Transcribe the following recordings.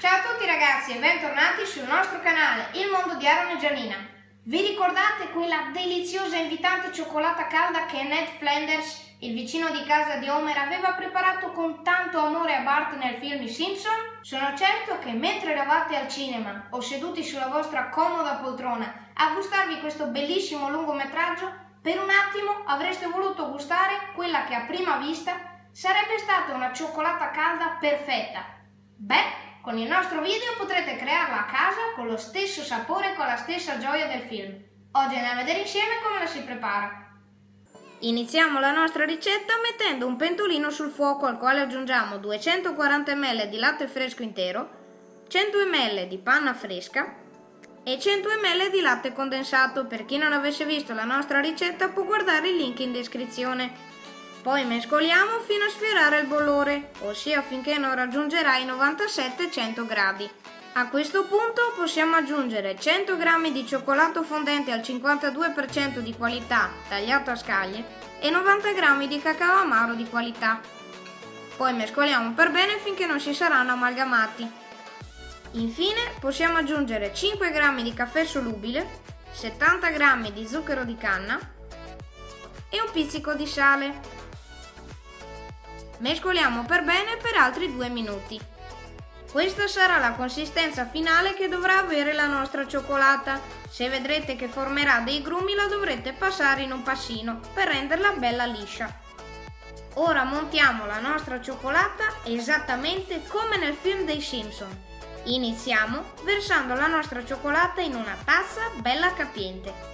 Ciao a tutti ragazzi e bentornati sul nostro canale Il Mondo di Aaron e Gianina. Vi ricordate quella deliziosa e invitante cioccolata calda che Ned Flanders, il vicino di casa di Homer, aveva preparato con tanto amore a Bart nel film I Simpson? Sono certo che mentre eravate al cinema o seduti sulla vostra comoda poltrona a gustarvi questo bellissimo lungometraggio, per un attimo avreste voluto gustare quella che a prima vista sarebbe stata una cioccolata calda perfetta. Beh, con il nostro video potrete crearla a casa con lo stesso sapore e con la stessa gioia del film. Oggi andiamo a vedere insieme come la si prepara. Iniziamo la nostra ricetta mettendo un pentolino sul fuoco al quale aggiungiamo 240 ml di latte fresco intero, 100 ml di panna fresca e 100 ml di latte condensato. Per chi non avesse visto la nostra ricetta può guardare il link in descrizione. Poi mescoliamo fino a sfiorare il bollore, ossia finché non raggiungerà i 97-100 gradi. A questo punto possiamo aggiungere 100 g di cioccolato fondente al 52% di qualità tagliato a scaglie e 90 g di cacao amaro di qualità. Poi mescoliamo per bene finché non si saranno amalgamati. Infine possiamo aggiungere 5 g di caffè solubile, 70 g di zucchero di canna e un pizzico di sale. Mescoliamo per bene per altri 2 minuti. Questa sarà la consistenza finale che dovrà avere la nostra cioccolata. Se vedrete che formerà dei grumi la dovrete passare in un passino per renderla bella liscia. Ora montiamo la nostra cioccolata esattamente come nel film dei Simpson. Iniziamo versando la nostra cioccolata in una tazza bella capiente.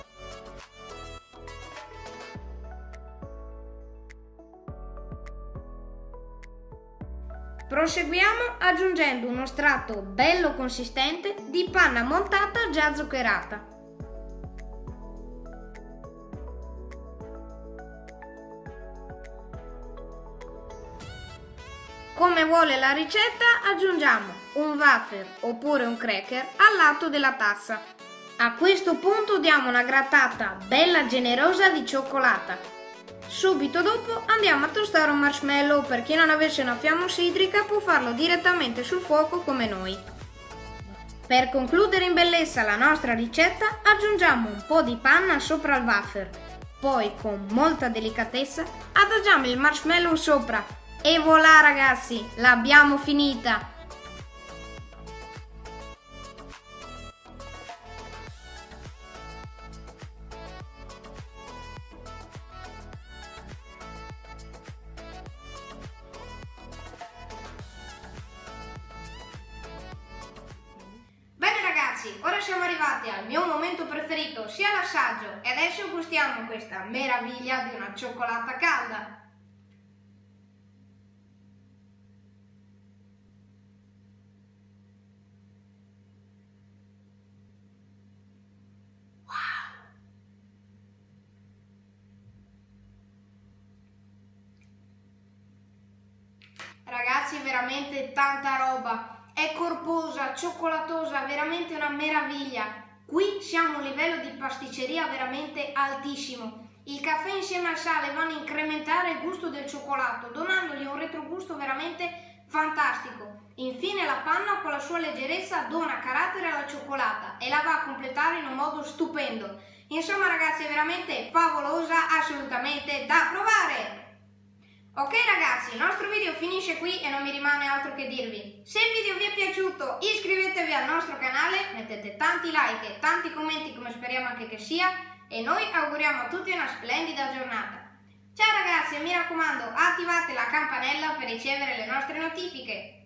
Proseguiamo aggiungendo uno strato bello consistente di panna montata già zuccherata. Come vuole la ricetta, aggiungiamo un wafer oppure un cracker al lato della tazza. A questo punto diamo una grattata bella generosa di cioccolata. Subito dopo andiamo a tostare un marshmallow. Per chi non avesse una fiamma ossidrica può farlo direttamente sul fuoco come noi. Per concludere in bellezza la nostra ricetta aggiungiamo un po' di panna sopra il wafer. Poi con molta delicatezza adagiamo il marshmallow sopra. E voilà ragazzi, l'abbiamo finita! Ora siamo arrivati al mio momento preferito, sia l'assaggio, e adesso gustiamo questa meraviglia di una cioccolata calda. Wow! Ragazzi, veramente tanta roba! È corposa, cioccolatosa, veramente una meraviglia. Qui siamo a un livello di pasticceria veramente altissimo. Il caffè insieme al sale vanno a incrementare il gusto del cioccolato, donandogli un retrogusto veramente fantastico. Infine la panna con la sua leggerezza dona carattere alla cioccolata e la va a completare in un modo stupendo. Insomma ragazzi, è veramente favolosa, assolutamente da provare! Ok ragazzi, il nostro video finisce qui e non mi rimane altro che dirvi: se il video vi è piaciuto iscrivetevi al nostro canale, mettete tanti like e tanti commenti come speriamo anche che sia, e noi auguriamo a tutti una splendida giornata. Ciao ragazzi e mi raccomando, attivate la campanella per ricevere le nostre notifiche.